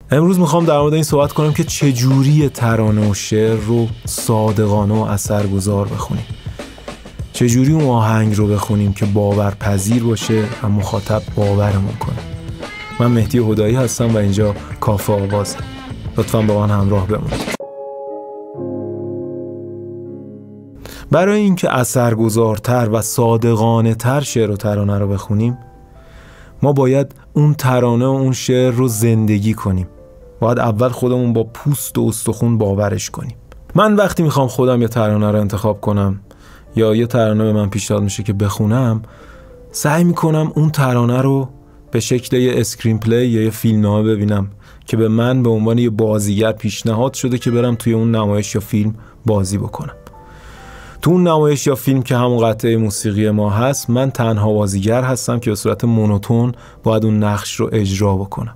امروز میخوام در مورد این صحبت کنم که چجوری ترانه و شعر رو صادقانه و اثرگذار بخونیم، چجوری اون آهنگ رو بخونیم که باورپذیر باشه و مخاطب باورمون کنه. من مهدی هدایی هستم و اینجا کافه آوازه. لطفاً با من همراه بمونید. برای اینکه اثرگذارتر و صادقانه تر شعر و ترانه رو بخونیم، ما باید اون ترانه و اون شعر رو زندگی کنیم. باید اول خودمون با پوست و استخون باورش کنیم. من وقتی میخوام خودم یه ترانه رو انتخاب کنم یا یه ترانه به من پیشنهاد میشه که بخونم، سعی میکنم اون ترانه رو به شکل یه اسکرین پلی یا یه فیلمنامه ببینم که به من به عنوان یه بازیگر پیشنهاد شده که برم توی اون نمایش یا فیلم بازی بکنم. تو اون نمایش یا فیلم که همون قطعه موسیقی ما هست، من تنها بازیگر هستم که به صورت مونوتون باید اون نقش رو اجرا بکنم.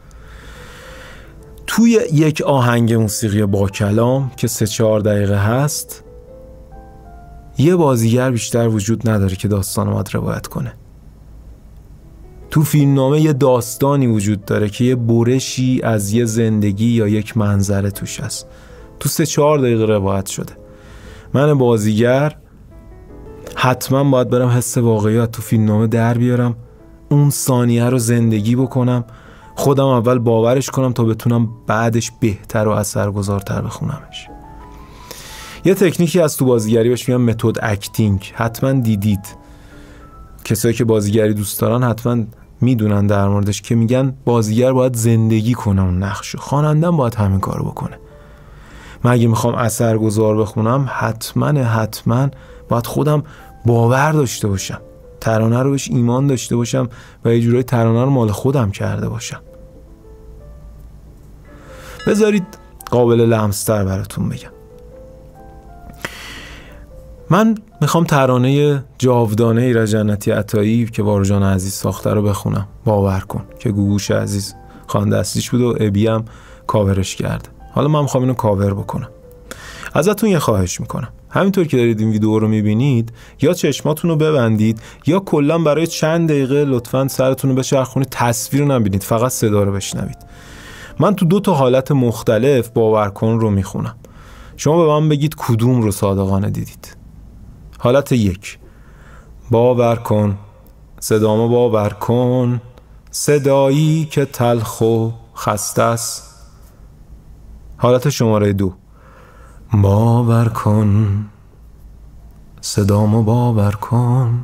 توی یک آهنگ موسیقی با کلام که 3-4 دقیقه هست، یه بازیگر بیشتر وجود نداره که داستان باید روایت کنه. تو فیلمنامه یه داستانی وجود داره که یه برشی از یه زندگی یا یک منظره توش هست. تو 3-4 دقیقه روایت شده. من بازیگر حتما باید برم حس واقعیت تو فیلمنامه در بیارم، اون ثانیه رو زندگی بکنم، خودم اول باورش کنم تا بتونم بعدش بهتر و اثرگذارتر بخونمش. یه تکنیکی از تو بازیگری بهش میگن متد اکتینگ. حتما دیدید، کسایی که بازیگری دوست دارن حتما میدونن در موردش، که میگن بازیگر باید زندگی کنه اون نقشو، خواننده باید همین کارو بکنه. من اگه میخوام اثرگذار بخونم، حتما باید خودم باور داشته باشم، ترانه رو بهش ایمان داشته باشم و یه جورایی ترانه رو مال خودم کرده باشم. بذارید قابل لمس‌تر براتون بگم. من میخوام ترانه جاودانه ایرج جنتی عطایی که واروژان عزیز ساخته رو بخونم. باور کن، که گوگوش عزیز خواننده اصلیش بود و ابی هم کاورش کرده. حالا من میخوام اینو کاور بکنم. ازتون یه خواهش میکنم، همینطور که دارید این ویدیو رو میبینید، یا چشماتون رو ببندید یا کلا برای چند دقیقه لطفاً سرتون رو بچرخونید، تصویر رو نبینید، فقط صدا رو بشنوید. من تو 2 حالت مختلف باور کن رو میخونم. شما به من بگید کدوم رو صادقانه دیدید. حالت 1: باور کن، صدامو باور کن، صدایی که تلخ و خسته است. حالت شماره 2: باور کن، صدامو باور کن،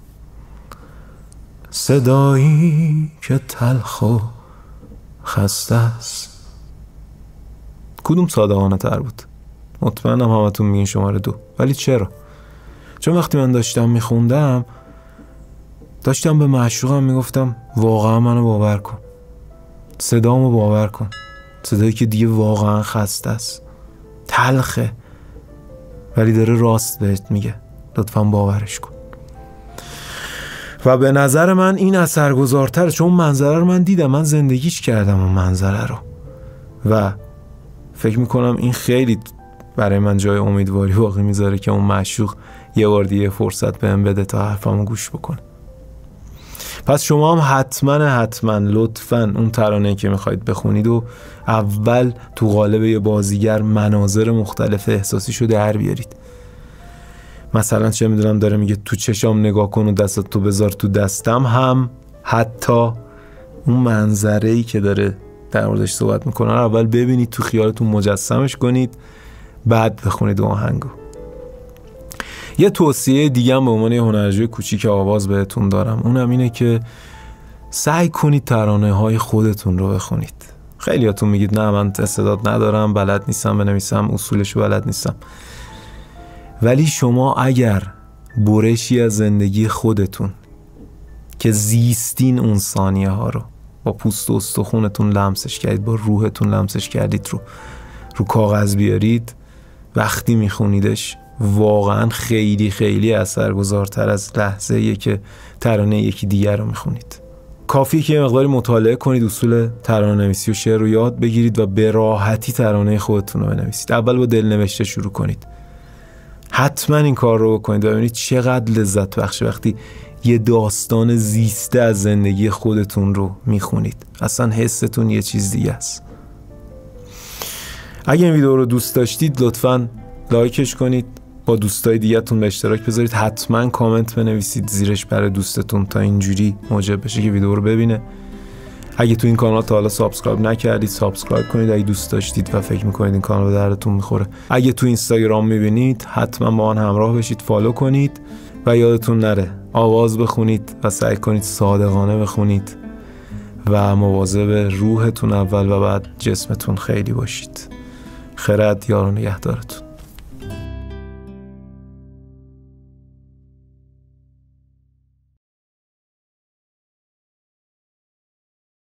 صدایی که تلخ و خسته است. کدوم صادقانه تر بود؟ مطمئنم همتون میگین شماره 2. ولی چرا؟ چون وقتی من داشتم میخوندم، داشتم به معشوقم میگفتم واقعا منو باور کن، صدامو باور کن، صدایی که دیگه واقعا خسته است، تلخه ولی داره راست بهت میگه، لطفاً باورش کن. و به نظر من این اثرگذارتره، چون منظره رو من دیدم، من زندگیش کردم اون منظره رو و فکر میکنم این خیلی برای من جای امیدواری باقی میذاره که اون معشوق یه بار دیگه فرصت بهم بده تا حرفمو گوش بکنه. پس شما هم حتما لطفاً اون ترانه‌ای که میخواید بخونید و اول تو قالب یه بازیگر مناظر مختلف احساسیشو در بیارید. مثلا چه میدونم داره میگه تو چشام نگاه کن و دستتو بذار تو دستم، هم حتی اون منظره‌ای که داره در موردش صحبت میکنه رو اول ببینید، تو خیالتون مجسمش کنید، بعد بخونید اون آهنگو. یه توصیه دیگه هم به عنوان یه هنرجوی کوچیک آواز بهتون دارم، اونم اینه که سعی کنید ترانه‌های خودتون رو بخونید. خیلیاتون میگید نه من استعداد ندارم، بلد نیستم بنویسم، اصولشو بلد نیستم. ولی شما اگر برشی از زندگی خودتون که زیستین اون ثانیه ها رو با پوست و استخونتون لمسش کردید، با روحتون لمسش کردید، رو کاغذ بیارید، وقتی میخونیدش واقعا خیلی اثرگذارتر از لحظه‌ایه که ترانه یکی دیگر رو میخونید. کافیه که یه مقداری مطالعه کنید، اصول ترانه‌نویسی و شعر رو یاد بگیرید و به راحتی ترانه خودتون رو بنویسید. اول با دلنوشته شروع کنید. حتما این کار رو بکنید و ببینید چقدر لذت بخشه وقتی یه داستان زیسته از زندگی خودتون رو میخونید. اصلا حستون یه چیز دیگه است. اگه این ویدیو رو دوست داشتید لطفاً لایکش کنید، با دوستای دیگه‌تون به اشتراک بذارید، حتما کامنت بنویسید زیرش برای دوستتون تا اینجوری موجب بشه که ویدیو رو ببینه. اگه تو این کانال تا حالا سابسکرایب نکردید سابسکرایب کنید اگه دوست داشتید و فکر میکنید این کانال به دردتون میخوره. اگه تو اینستاگرام میبینید حتما با من همراه بشید، فالو کنید و یادتون نره آواز بخونید و سعی کنید صادقانه بخونید و مواظب روحتون اول و بعد جسمتون خیلی باشید. خرد یار و نگهدارتون.